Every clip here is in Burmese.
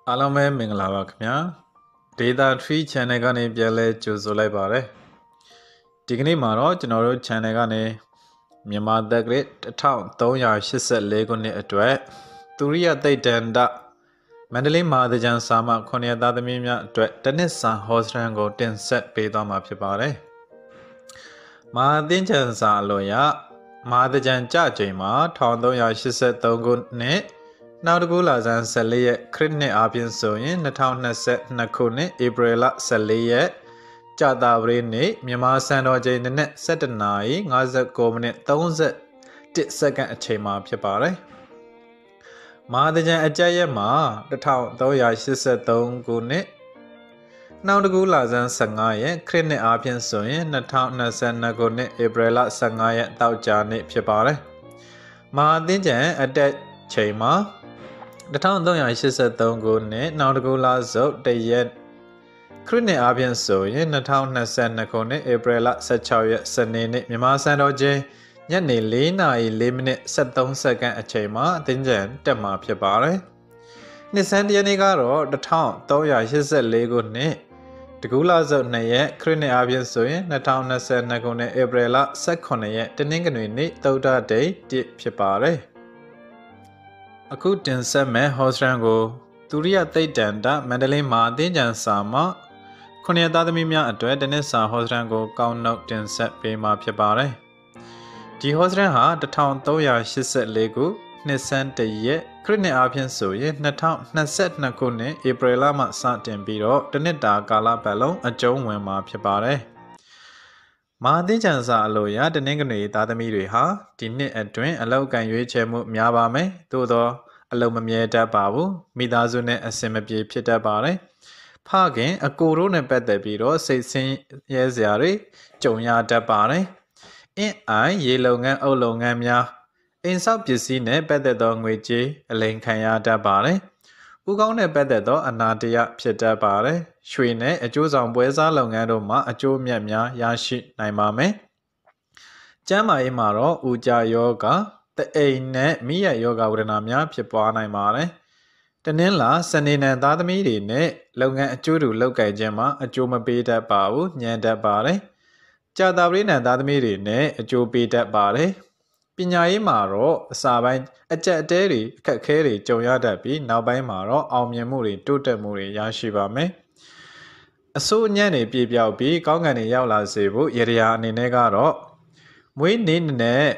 အားလုံးပဲမင်္ဂလာပါခင်ဗျာ Data Tree Channel ကနေပြန်လဲကြိုဆိုလိုက်ပါရစေဒီကနေ့မှာတော့ကျွန်တော်တို့ Channel ကနေမြန်မာတက္ကရာ1384ခုနှစ်အတွက်သူရိယသိဒ္ဒန္တမန္တလေးမဟာသကြံစာမ9ရက်သားသမီးများအတွက်တနစ်စာဟောစရန်ကိုတင်ဆက်ပေးသွားမှာဖြစ်ပါတယ်မဟာသင်္ကြန်စာအလို့ရမဟာသကြံကြချိန်မှာ1383ခုနှစ်နောက်တစ်ခုလာဇန်14ရက်ခရစ်နှစ်အားဖြင့်ဆိုရင်2022ခုနှစ်ဧပြီလ14ရက်ကြာသပတေးနေ့မြန်မာစံတော်ချိန်နက်7:59မိနစ်31စက္ကန့်အချိန်မှာဖြစ်ပါတယ်။မဟာသကြံအကြက်ရက်မှာ1383ခုနှစ်နောက်တစ်ခုလာဇန်15ရက်ခရစ်နှစ်အားဖြင့်ဆိုရင်2022ခုနှစ်ဧပြီလ15ရက်တောက်ကြနေ့ဖြစ်ပါတယ်။မဟာသင်္ကြန်အတက်ချိန်မှာ1383ခုနှစ်နောက်တစ်ခုလစုပ်တရက်ခရစ်နှစ်အားဖြင့်ဆိုရင်2022ခုနှစ်ဧပြီလ16ရက်စနေနေ့မြန်မာစံတော်ချိန်ညနေ4:04မိနစ်73စက္ကန့်အချိန်မှာအသင်းကျန်တက်မှာဖြစ်ပါတယ်။နှစ်ဆန်းတရနေ့ကတော့1384ခုနှစ်တကူလစုပ်2ရက်ခရစ်နှစ်အားဖြင့်ဆိုရင်2022ခုနှစ်ဧပြီလ18ရက်တနင်္ဂနွေနေ့သုဒ္ဓဒိတ်ဖြစ်ပါတယ်။အခုတင်ဆက်မဲ့ဟောစရန်ကိုသူရိယသိဒ္ဒန္တမန္တလေးမှာအသင်းကျန်စာမှာ9ရက်သားသမီးများအတွက်တနစ်စာဟောစရန်ကိုကောင်းနှုတ်တင်ဆက်ပေးမှာဖြစ်ပါတယ်။ဒီဟောစရန်ဟာ1384ခုနှစ်ဆန်းတရက်ခရစ်နှစ်အားဖြင့်ဆိုရင်2022ခုနှစ်ဧပြီလမှစတင်ပြီးတော့တနစ်တာကာလပတ်လုံးအကျုံးဝင်မှာဖြစ်ပါတယ်။မဟာသင်္ကြန်စာအလို့ရတနင်္ဂနွေသားသမီးတွေဟာဒီနှစ်အတွင်းအလောက်ကန်ရွေးချယ်မှုများပါမယ်။သို့သောအလုံးမမြဲတတ်ပါဘူး။မိသားစုနဲ့အဆင်မပြေဖြစ်တတ်ပါတယ်။ဖခင်အကိုတို့နဲ့ပတ်သက်ပြီးတော့စိတ်ဆင်းရဲစရာတွေကြုံရတတ်ပါတယ်။အင်းအိုင်ရေလုပ်ငန်းအုပ်လုပ်ငန်းများအိမ်ဆောက်ပစ္စည်းနဲ့ပတ်သက်သောငွေကြေးအလိမ်ခံရတတ်ပါတယ်။ဥကောင်းနဲ့ပတ်သက်သောအနာတရဖြစ်တတ်ပါတယ်။ရွှေနဲ့အကျိုးဆောင်ပွဲစားလုပ်ငန်းတို့မှာအကျိုးမြတ်များရရှိနိုင်ပါမယ်။ကျန်းမာရေးမှာတော့ဥကြာယောဂတအိမ်နဲ့မိရယောဂဝေဒနာများဖြစ်ပွားနိုင်ပါတယ်။တနင်္လာစနေနေ့သားသမီးတွေနဲ့လုပ်ငန်းအကျိုးတူလုပ်ကိုင်ခြင်းမှာအကျိုးမပေးတတ်ပါဘူးညံတတ်ပါတယ်။ကြာသပတေးနေ့သားသမီးတွေနဲ့အကျိုးပေးတတ်ပါတယ်။ပညာရေးမှာတော့အစာပိုင်းအကျက်အတဲတွေအခက်ခဲတွေကြုံရတတ်ပြီးနောက်ပိုင်းမှာတော့အောင်မြင်မှုတွေတိုးတက်မှုတွေရရှိပါမယ်။အစိုးညံ့တွေပြပြောက်ပြီးကောင်းကင်တွေရောက်လာစေဖို့ရရာအနေနဲ့ကတော့မွေးနေ့နဲ့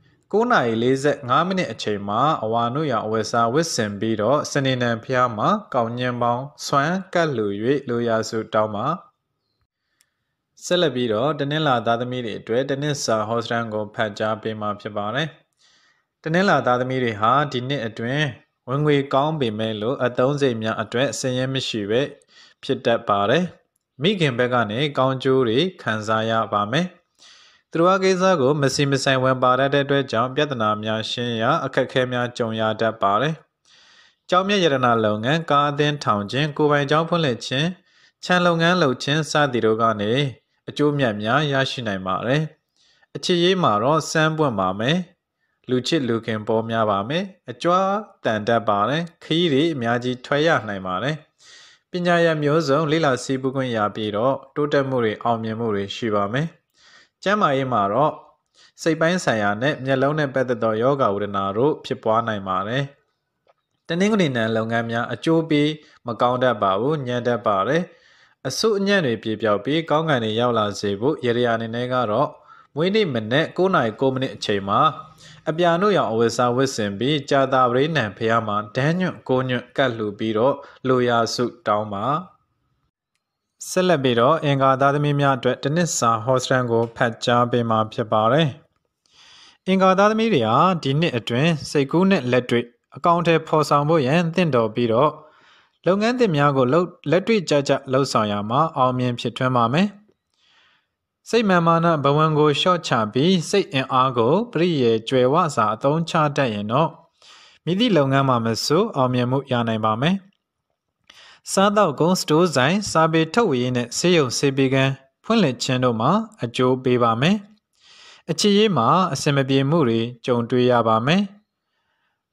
9:45မိနစ်အချိန်မှာအဝါနုရောင်အဝယ်စားဝစ်ဆင်ပြီးတော့စနေနံဖျားမှာကောင်းညင်ပေါင်းဆွမ်းကတ်လူ၍လိုရာစုတောင်းမှာဆက်လက်ပြီးတော့တနင်္လာသားသမီးတွေအတွက်တနစ်စာဟောစရန်ကိုဖတ်ကြားပေးမှာဖြစ်ပါတယ်။တနင်္လာသားသမီးတွေဟာဒီနှစ်အတွင်းဝင်ငွေကောင်းပေမဲ့လို့အသုံးစိတ်များအတွက်ဆင်းရဲမရှိပဲဖြစ်တတ်ပါတယ်။မိခင်ဘက်ကနေကောင်းကျိုးတွေခံစားရပါမယ်။သူတို့ကိစ္စကိုမစီမဆိုင်ဝင်ပါတဲ့အတွက်ကြောင့်ပြဿနာများရှင်းရအခက်အခဲများကြုံရတတ်ပါတယ်။ကျောင်းမြတ်ရတနာလုပ်ငန်းကားအသင်းထောင်ခြင်းကိုယ်ပိုင်ကျောင်းဖွင့်လှစ်ခြင်းခြံလုပ်ငန်းလုပ်ခြင်းစသည်တို့ကနေအကျိုးမြတ်များရရှိနိုင်ပါတယ်။အခြေရေးမှာတော့စမ်းပွင့်ပါမယ်။လူချစ်လူခင်ပေါ်များပါမယ်။အကြွားတန်တတ်ပါတယ်။ခရီးတွေအများကြီးထွက်ရနိုင်ပါတယ်။ပညာရမျိုးစုံလိလာစီးပူးခွင့်ရပြီးတော့တိုးတက်မှုတွေအောင်မြင်မှုတွေရှိပါမယ်။ကျန်းမာရေးမှာတော့စိတ်ပိုင်းဆိုင်ရာနဲ့မျက်လုံးနဲ့ပတ်သက်သောယောဂဝေဒနာတို့ဖြစ်ပွားနိုင်ပါတယ်။တနင်္ဂနွေနေ့လုပ်ငန်းများအကျိုးပေးမကောင်းတတ်ပါဘူးညံ့တတ်ပါတယ်။အဆုအညံ့တွေပြေပြောက်ပြီးကောင်းကင်တွေရောက်လာစေဖို့ရရာအနေနဲ့ကတော့မွေးနေ့မနက်9:09မိနစ်အချိန်မှာအပြာနုရောင်အဝယ်စားဝစ်ဆင်ပြီးကြာတာပရိနံဖျားမှာဒန်းညွန့်ကိုညွန့်ကတ်လှူပြီးတော့လိုရာစုတောင်းပါဆက်လက်ပြီးတော့အင်္ဂါသားသမီးများအတွက်တနစ်စာဟောစရန်ကိုဖတ်ကြားပေးမှာဖြစ်ပါတယ်။အင်္ဂါသားသမီးတွေဟာဒီနှစ်အတွင်းစိတ်ကူးနဲ့လက်တွေ့အကောင့်ထဲဖော်ဆောင်ဖို့ရန်တင့်တော်ပြီးတော့လုပ်ငန်းသစ်များကိုလက်တွေ့ကြကြလှုပ်ဆောင်ရမှာအောင်မြင်ဖြစ်ထွန်းပါမယ်။စိတ်မာနဘဝံကိုရှော့ချပြီးစိတ်အင်အားကိုပရိယေကျွယ်ဝစာအသုံးချတတ်ရင်တော့မိသည့်လုပ်ငန်းမှာမဆိုအောင်မြင်မှုရနိုင်ပါမယ်။စားတော့ကုန်စတိုးဆိုင်စာပေထုတ်ဝေရေးနဲ့ဆေးရုံဆေးပေးခန်းဖွင့်လှစ်ခြင်းတို့မှာအကျိုးပေးပါမယ်။အခြေရေးမှာအဆင်မပြေမှုတွေကြုံတွေ့ရပါမယ်။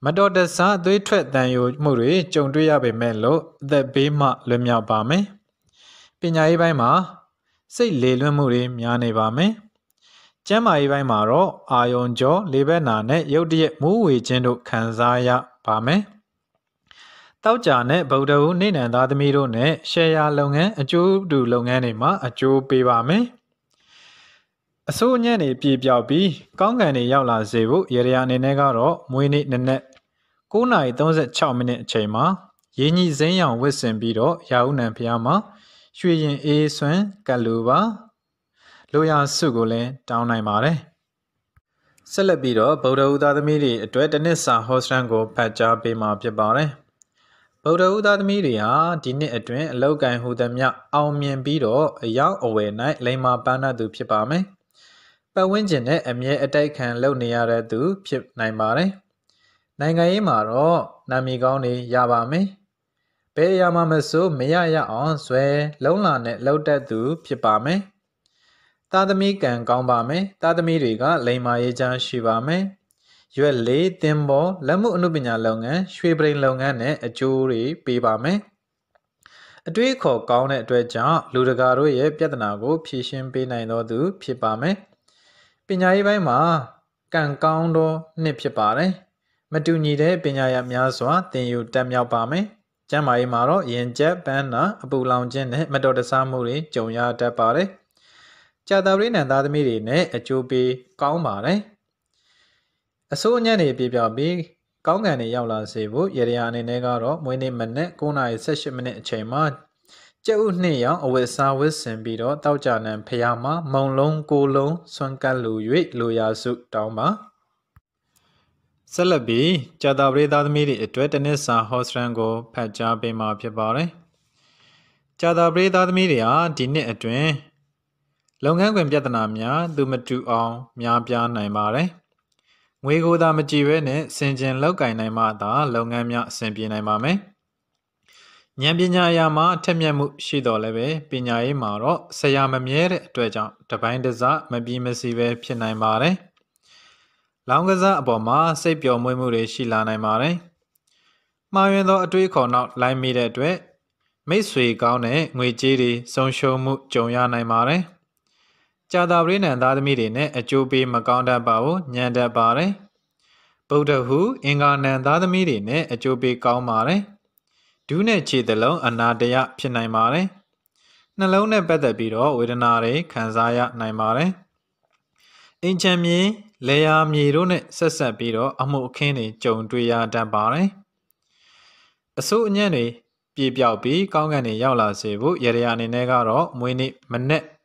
မတော်တဆသွေးထွက်တန်ယိုမှုတွေကြုံတွေ့ရပေမဲ့လို့အသက်ဘေးမှလွတ်မြောက်ပါမယ်ပညာရေးပိုင်းမှာစိတ်လေလွင့်မှုတွေများနေပါမယ်ကျန်းမာရေးပိုင်းမှာတော့အာယုံကြောလေဘက်နာနဲ့ရုတ်တရက်မူးဝေခြင်းတို့ခံစားရပါမယ်တောက်ကြနဲ့ဗုဒ္ဓဟူးနေနံသားသမီးတို့နဲ့ရှယ်ယာလုပ်ငန်းအကျိုးတူလုပ်ငန်းတွေမှာအကျိုးပေးပါမယ်အစိုးညံ့နေပြေပြောက်ပြီးကောင်းကံတွေရောက်လာစေဖို့ရေရာအနေနဲ့ကတော့မွေးနေ့နနက်9:36မိနစ်အချိန်မှာရင်းကြီးစိမ်းရောင်ဝစ်ဆင်ပြီးတော့ရာဟုနံဖျားမှာရွှေရင်အေးဆွမ်းကတ်လူပါလိုရာစုကိုလည်းတောင်းနိုင်ပါတယ်ဆက်လက်ပြီးတော့ဗုဒ္ဓဟူးသားသမီးတွေအတွက်တစ်နှစ်စာဟောစတန်ကိုဖတ်ကြားပေးမှာဖြစ်ပါတယ်ဗုဒ္ဓဟူးသားသမီးတွေဟာဒီနှစ်အတွင်းအလောက်ကန်ဟူသည်မြအောင်မြင်ပြီးတော့အရောက်အဝယ်၌လိမ္မာပန်းတတ်သူဖြစ်ပါမယ်ပတ်ဝန်းကျင်နဲ့အမြဲအတိုက်ခံလုပ်နေရတဲ့သူဖြစ်နိုင်ပါတယ်နိုင်ငံရေးမှာတော့နာမည်ကောင်းတွေရပါမယ်ဘယ်အရာမှမဆိုမရရအောင်ဇွဲလုံးလာနဲ့လှုပ်တတ်သူဖြစ်ပါမယ်သားသမီးကံကောင်းပါမယ်သားသမီးတွေကလိမ္မာရေးချမ်းရှိပါမယ်ရွက်လေးတင်ပေါ်လက်မှုအမှုပညာလုပ်ငန်းရွှေပရိန်လုပ်ငန်းနဲ့အကျိုးတွေပေးပါမယ်အတွေးခေါ်ကောင်းတဲ့အတွက်ကြောင့်လူတကာတို့ရဲ့ပြဿနာကိုဖြေရှင်းပေးနိုင်တော်သူဖြစ်ပါမယ်ပညာရေးပိုင်းမှာကံကောင်းသောနှစ်ဖြစ်ပါတယ်မတူညီတဲ့ပညာရများစွာသင်ယူတက်မြောက်ပါမယ်ကျမ်းမာရေးမှာတော့ရင်ကျက်ပန်းနာအပူလောင်ခြင်းနဲ့မတော်တဆမှုတွေကြုံရတတ်ပါတယ်ကြာသပတေးနံသားသမီးတွေနဲ့အကျိုးပေးကောင်းပါတယ်အစိုးညံ့နေပြပြပြီးကောင်းကံတွေရောက်လာစေဖို့ရေရာအနေနဲ့ကတော့မွေးနေ့မနက်9:18မိနစ်အချိန်မှာကျုပ်နှစ်ရောင်အဝတ်စားဝတ်ဆင်ပြီးတော့တောက်ကြနံဖျားမှာမုံလုံးကိုလုံးဆွမ်းကတ်လူ၍လိုရာစုတောင်းပါဆက်လက်ပြီးကြာသပတေးသားသမီးတွေအတွက်တစ်နှစ်စာဟောစတန်ကိုဖတ်ကြားပေးမှာဖြစ်ပါတယ်ကြာသပတေးသားသမီးတွေဟာဒီနှစ်အတွင်းလုပ်ငန်းခွင်ပြဿနာများသူမတူအောင်များပြားနိုင်ပါတယ်ငွေကိုသာမကြည့်ဘဲနဲ့စင်ကြင်လောက်ကင်နိုင်မှသာလုပ်ငန်းများအဆင်ပြေနိုင်ပါမယ်ဉာဏ်ပညာအရာမှာထက်မြက်မှုရှိတော်လည်းပဲပညာရေးမှာတော့ဆရာမမြဲတဲ့အတွက်ကြောင့်တပိုင်းတစမပြီးမစီပဲဖြစ်နိုင်ပါတယ်လောင်းကစားအပေါ်မှာစိတ်ပျော်မွေ့မှုတွေရှိလာနိုင်ပါတယ်မှားယွင်းသောအတွေးခေါ်နောက်လိုက်မိတဲ့အတွက်မိတ်ဆွေကောင်းတဲ့ငွေကြေးတွေဆုံးရှုံးမှုကြုံရနိုင်ပါတယ်ကြာသပတေးနံသားသမီးတွေနဲ့အကျိုးပေးမကောင်းတတ်ပါဘူးညံတတ်ပါတယ်ဗုဒ္ဓဟူးအင်္ဂါနံသားသမီးတွေနဲ့အကျိုးပေးကောင်းပါတယ်ဒူးနဲ့ခြေသလုံးအနာတရဖြစ်နိုင်ပါတယ်နှလုံးနဲ့ပတ်သက်ပြီးတော့ဝေဒနာတွေခံစားရနိုင်ပါတယ်အင်ချမ်းမြေလေယာမြေတို့နဲ့ဆက်ဆက်ပြီးတော့အမှုအခင်းတွေကြုံတွေ့ရတတ်ပါတယ်အစိုးအညံ့တွေပြေပြောက်ပြီးကောင်းကံတွေရောက်လာစေဖို့ရေရာအနေနဲ့ကတော့မွေးနေ့မနက်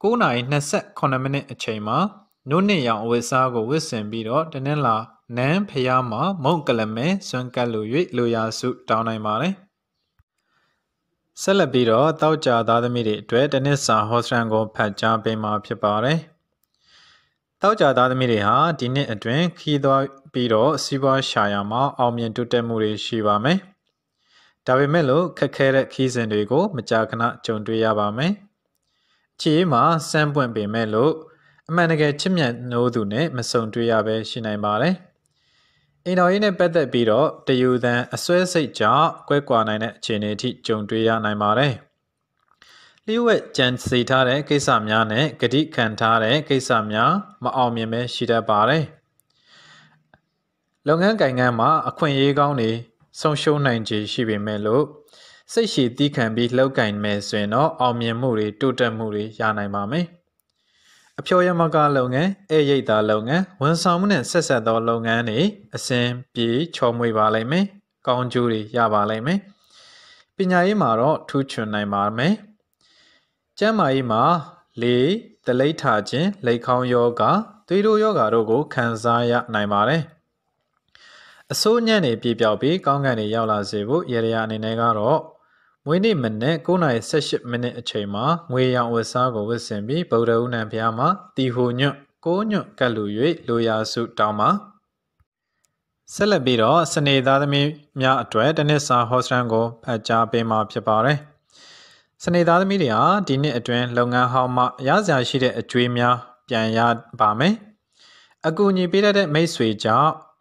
9:28မိနစ်အချိန်မှာနို့နှစ်ရောင်အဝတ်စားကိုဝတ်ဆင်ပြီးတော့တနင်္လာနန်းဖျားမှာမုံကလမဲဆွမ်းကတ်လို၍လိုရာစုတောင်းနိုင်ပါတယ်ဆက်လက်ပြီးတော့တောက်ကြသားသမီးတွေအတွက်တနစ်စာဟောစတန်ကိုဖတ်ကြားပေးမှာဖြစ်ပါတယ်တောက်ကြသားသမီးတွေဟာဒီနှစ်အတွင်းခီးသွားပြီးတော့စီးပွားရှာယာမှာအောင်မြင်တိုးတက်မှုတွေရှိပါမယ်ဒါပေမဲ့လို့ခက်ခဲတဲ့ခီးစဉ်တွေကိုမကြာခဏကြုံတွေ့ရပါမယ်ခြေမှာစမ်းပွင့်ပေမဲ့လို့အမှန်တကယ်ချစ်မြတ်နိုးသူနဲ့မဆုံတွေ့ရပဲရှိနိုင်ပါတယ်အိမ်တော်ရေးနဲ့ပတ်သက်ပြီးတော့တယူသန်အစွဲစိတ်ကြောင့်ကွဲကွာနိုင်တဲ့အခြေအနေအထိကြုံတွေ့ရနိုင်ပါတယ်လျှို့ဝှက်ကြံစီထားတဲ့ကိစ္စများနဲ့ဂတိခံထားတဲ့ကိစ္စများမအောင်မြင်ပဲရှိတတ်ပါတယ်လုပ်ငန်းကိုင်ငန်းမှာအခွင့်အရေးကောင်းတွေဆုံးရှုံးနိုင်ခြေရှိပေမဲ့လို့စိတ်ရှည်သီးခံပြီးလှုပ်ကင်မယ်ဆိုရင်တော့အောင်မြင်မှုတွေတိုးတက်မှုတွေရနိုင်ပါမယ်အဖြော်ရမကလုပ်ငန်းဧရိတ်သာလုပ်ငန်းဝန်ဆောင်မှုနဲ့ဆက်ဆက်သောလုပ်ငန်းတွေအစဉ်ပြေချော်မွေပါလိမ့်မယ်ကောင်းကျိုးတွေရပါလိမ့်မယ်ပညာရေးမှာတော့ထူးချွန်နိုင်ပါမယ်ကျန်းမာရေးမှာလေတလိပ်ထာခြင်းလိပ်ခေါင်းယောဂသွေးတိုးယောဂတို့ကိုခံစားရနိုင်ပါတယ်အစိုးညံ့နေပြေပြောက်ပြီးကောင်းကံတွေရောက်လာစေဖို့ရေရာအနေနဲ့ကတော့မွေးနေ့မနက်9:18မိနစ်အချိန်မှာငွေရောင်ဝတ်စားကိုဝတ်ဆင်ပြီးဗုဒ္ဓဟူးနံဖျားမှာတီဟိုညွတ်ကိုညွတ်ကတ်လူ၍လိုရာစုတောင်းပါဆက်လက်ပြီးတော့စနေသားသမီးများအတွက်တနစ်စာဟောစတန်ကိုဖတ်ကြားပေးမှာဖြစ်ပါတယ်စနေသားသမီးတွေဟာဒီနှစ်အတွင်းလုပ်ငန်းဟောင်းမှရစရာရှိတဲ့အကျွေးများပြန်ရပါမယ်အကူအညီပေးတဲ့မိတ်ဆွေကြောင့်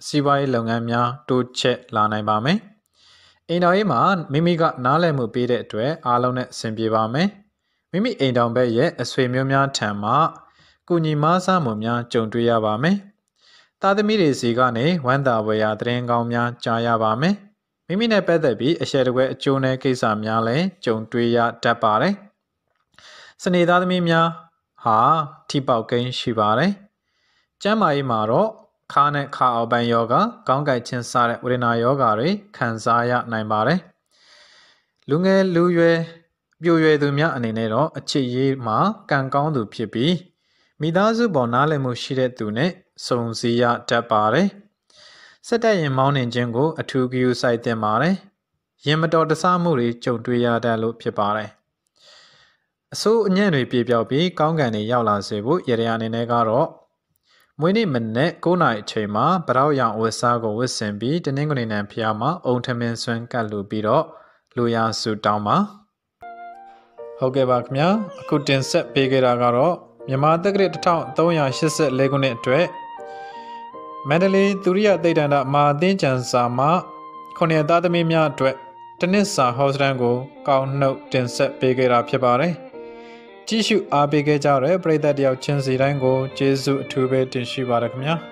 စီးပွားရေးလုပ်ငန်းများတိုးချဲ့လာနိုင်ပါမယ်။အိမ်တော်ရေးမှာမိမိကနားလည်မှုပေးတဲ့အတွက်အားလုံးနဲ့အဆင်ပြေပါမယ်။မိမိအိမ်တော်ဘက်ရဲ့အဆွေမျိုးများထံမှကုညီမဆမှုများကြုံတွေ့ရပါမယ်။သားသမီးတွေစီကနေဝမ်းသာဖွယ်ရာသတင်းကောင်းများကြားရပါမယ်။မိမိနဲ့ပတ်သက်ပြီးအရှက်တကွဲအကျိုးနဲ့ကိစ္စများလည်းကြုံတွေ့ရတတ်ပါတယ်။စနေသားသမီးများဟာထိပေါက်ကိန်းရှိပါတယ်။ကျန်းမာရေးမှာတော့ခါနဲ့ခါအောက်ပိုင်းယောဂခေါင်းကိုက်ခြင်းစတဲ့ဝေဒနာယောဂတွေခံစားရနိုင်ပါတယ်။လူငယ်လူရွယ်ပြိုရွယ်သူများအနေနဲ့တော့အချစ်ရေးမှာကံကောင်းသူဖြစ်ပြီးမိသားစုပေါ်နားလည်မှုရှိတဲ့သူနဲ့စုံစည်းရတတ်ပါတယ်။စက်တက်ရင်မောင်းနှင်ခြင်းကိုအထူးဂရုစိုက်သင့်ပါတယ်။ရင်မတော်တဆမှုတွေကြုံတွေ့ရတတ်လို့ဖြစ်ပါတယ်။အဆိုးအညံ့တွေပြေပြောက်ပြီးကောင်းကံတွေရောက်လာစေဖို့ရရအနေနဲ့ကတော့မွေးနေ့မနေ့9 နာရီအချိန်မှာဗရောက်ရောင်ဝတ်စားကိုဝတ်ဆင်ပြီးတနင်္ဂနွေနေ့ဖျားမှာအုံထမင်းဆွမ်းကတ်လူပြီးတော့လူရစုတောင်းပါဟုတ်ကဲ့ပါခင်ဗျာအခုတင်ဆက်ပေးခဲ့တာကတော့မြန်မာတက္ကရာ1384ခုနှစ်အတွက်မန္တလေးသူရိယသိဒ္ဓန္တမဟာအသင်းကျမ်းစာမှာ9ရက်သားသမီးများအတွက်တနစ်စာဟောစတန်ကိုကောင်းနှုတ်တင်ဆက်ပေးခဲ့တာဖြစ်ပါတယ်ကြည့်ရှုအားပေးခဲ့ကြတဲ့ပရိသတ်တယောက်ချင်းစီတိုင်းကိုကျေးဇူးအထူးပဲတင်ရှိပါရခင်ဗျာ